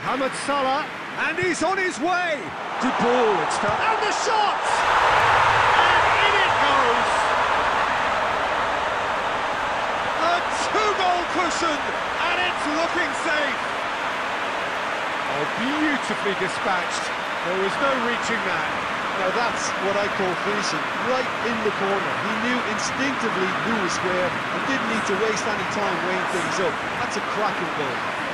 Mohamed Salah, and he's on his way. Good ball, it's felt. And the shot! And in it goes! A two-goal cushion, and it's looking safe. Oh, beautifully dispatched. There was no reaching that. Now that's what I call finishing, right in the corner. He knew instinctively who was square and didn't need to waste any time weighing things up. That's a cracking goal.